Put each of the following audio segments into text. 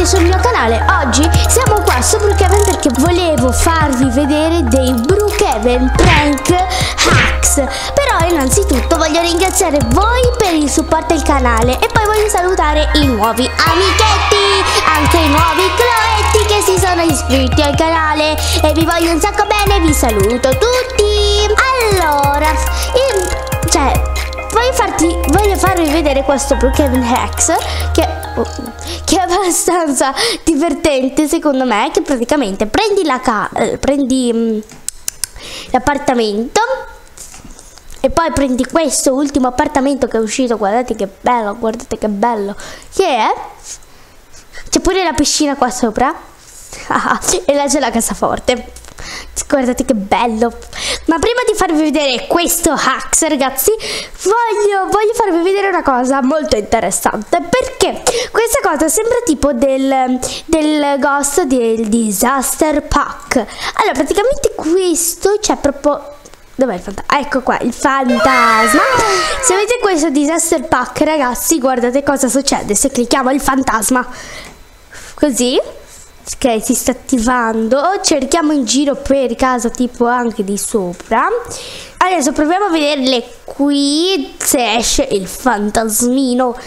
benvenuti sul mio canale. Oggi siamo qua su Brookhaven perché volevo farvi vedere dei Brookhaven prank hacks. Però innanzitutto voglio ringraziare voi per il supporto al canale e poi voglio salutare i nuovi amichetti, anche i nuovi cloetti che si sono iscritti al canale e vi voglio un sacco bene, vi saluto tutti. Allora, voglio farvi vedere questo Brookhaven hacks che è abbastanza divertente secondo me, che praticamente prendi l'appartamento e poi prendi questo ultimo appartamento che è uscito. Guardate che bello, che è, c'è pure la piscina qua sopra e là c'è la cassaforte. Guardate che bello. Ma prima di farvi vedere questo hacks, ragazzi, voglio farvi vedere una cosa molto interessante, perché questa cosa sembra tipo del ghost del disaster pack. Allora praticamente questo c'è proprio, dov'è il fantasma? Ecco qua, il fantasma. Se avete questo disaster pack, ragazzi, guardate cosa succede se clicchiamo il fantasma così. Ok, si sta attivando. Cerchiamo in giro per casa, tipo anche di sopra. Adesso proviamo a vederle qui se esce il fantasmino.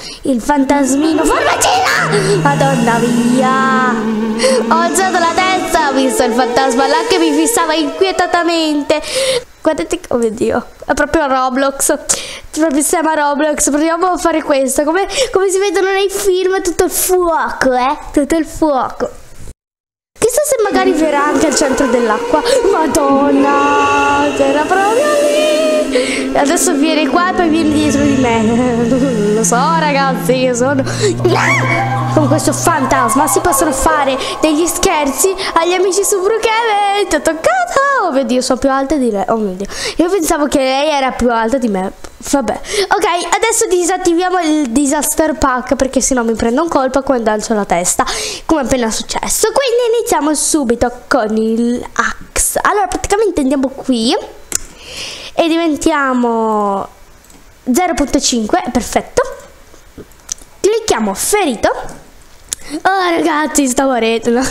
Formaggina! Madonna mia! Ho alzato la testa, ho visto il fantasma là che mi fissava inquietatamente. Guardate, oh mio Dio, è proprio Roblox. Proprio sembra Roblox. Proviamo a fare questo. Come si vedono nei film, tutto il fuoco, tutto il fuoco. Chissà se magari verrà anche al centro dell'acqua. Madonna, era proprio lì. Adesso viene qua e poi viene dietro di me. Non lo so, ragazzi, io sono... Con questo fantasma si possono fare degli scherzi agli amici su Brookhaven. Ti ho toccato. Oh mio Dio, sono più alta di lei. Oh mio Dio, io pensavo che lei era più alta di me. Vabbè, ok, adesso disattiviamo il disaster pack perché sennò mi prendo un colpo quando alzo la testa, come appena successo. Quindi iniziamo subito con il axe. Allora praticamente andiamo qui e diventiamo 0.5, perfetto. Clicchiamo ferito. Oh ragazzi, sto morendo.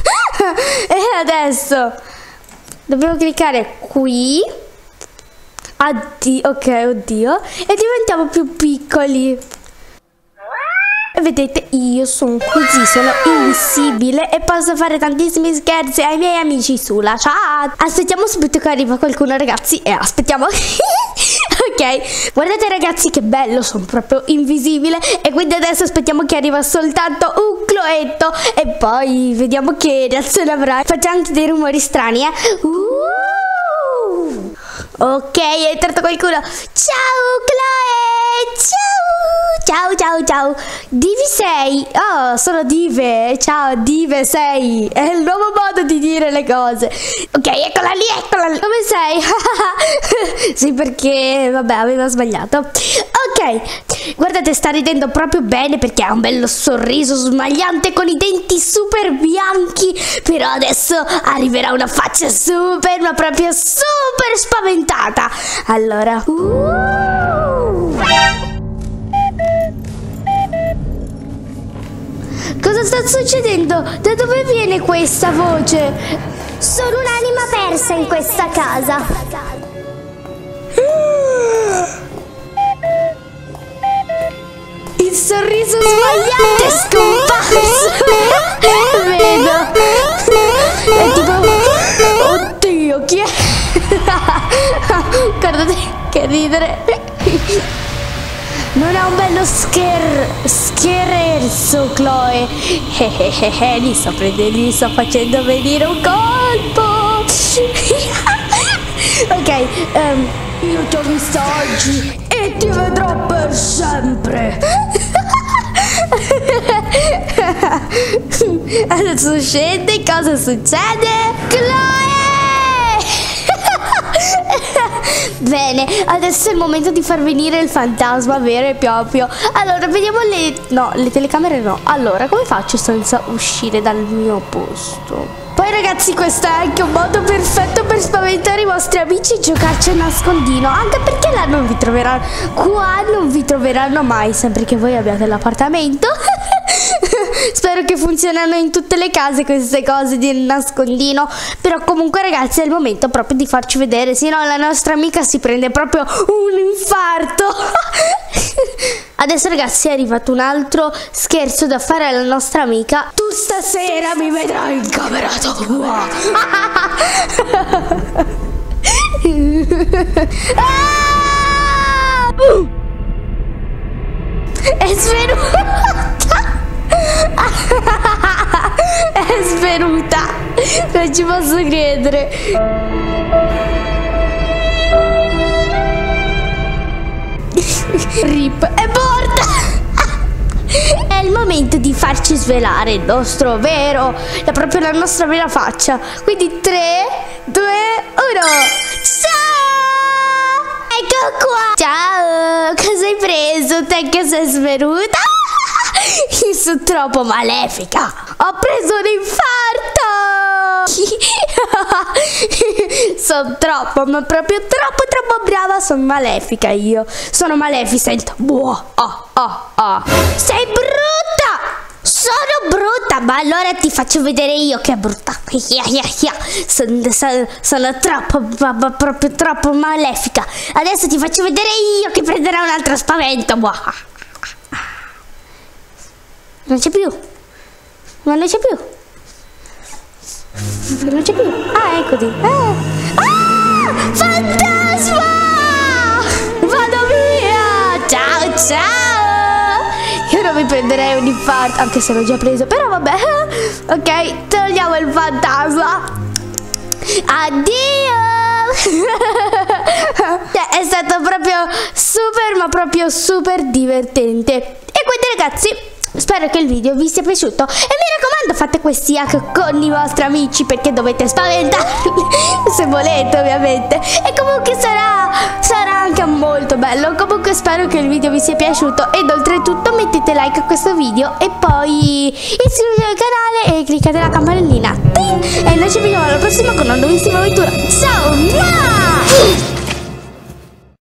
E adesso dobbiamo cliccare qui. Ok, oddio. E diventiamo più piccoli. E vedete, io sono così, sono invisibile e posso fare tantissimi scherzi ai miei amici sulla chat. Aspettiamo subito che arriva qualcuno, ragazzi. E aspettiamo. Ok, guardate ragazzi che bello, sono proprio invisibile. E quindi adesso aspettiamo che arriva soltanto un cloetto e poi vediamo che reazione avrà. Facciamo anche dei rumori strani, Ok, è entrato qualcuno. Ciao Chloe, ciao. Divi sei. Oh, sono Dive. Ciao Dive sei. È il nuovo modo di dire le cose. Ok, eccola lì. Come sei? Sì, perché vabbè, aveva sbagliato. Ok, guardate, sta ridendo proprio bene perché ha un bello sorriso smagliante con i denti super bianchi. Però adesso arriverà una faccia super, ma proprio super spaventata. Allora cosa sta succedendo? Da dove viene questa voce? Sono un'anima persa in questa casa. Il sorriso sbagliante è scomparso. Vedo. È tipo... Oddio, chi è? Guardate che ridere. Non è un bello scherzo, Chloe. Gli sto facendo venire un colpo. Ok, io ti ho visto oggi e ti vedrò per sempre. Adesso scende, cosa succede? Chloe! Bene, adesso è il momento di far venire il fantasma vero e proprio. Allora, vediamo le telecamere no. Allora, come faccio senza uscire dal mio posto? Poi ragazzi, questo è anche un modo perfetto per spaventare i vostri amici e giocarci a nascondino. Anche perché là non vi troveranno. Qua non vi troveranno mai, sempre che voi abbiate l'appartamento. Spero che funzionino in tutte le case queste cose di nascondino. Però comunque ragazzi è il momento proprio di farci vedere, se no la nostra amica si prende proprio un infarto. Adesso ragazzi è arrivato un altro scherzo da fare alla nostra amica. Tu stasera mi vedrai in camera tua. È svenuta. È svenuta. Non ci posso credere. Rip, è morta. È il momento di farci svelare il nostro vero, proprio la nostra vera faccia. Quindi 3, 2, 1. Ciao! Ecco qua. Ciao, cosa hai preso? Te che sei svenuta? Io sono troppo malefica. Ho preso un infarto. Sono troppo, ma proprio troppo brava. Sono malefica io. Sono Maleficent. Sei brutta. Sono brutta, ma allora ti faccio vedere io che è brutta. Sono proprio troppo malefica. Adesso ti faccio vedere io che prenderò un altro spavento. Non c'è più. Ma non c'è più. Non c'è più. Ah, eccoti. Fantasma! Vado via! Ciao! Io non mi prenderei un infarto, anche se l'ho già preso, però vabbè. Ok, togliamo il fantasma. Addio! È stato proprio super, ma proprio super divertente. E quindi ragazzi, spero che il video vi sia piaciuto e mi raccomando fate questi hack con i vostri amici, perché dovete spaventarli se volete ovviamente, e comunque sarà anche molto bello. Comunque spero che il video vi sia piaciuto ed oltretutto mettete like a questo video e poi iscrivetevi al canale e cliccate la campanellina. E noi ci vediamo alla prossima con una nuovissima avventura. Ciao!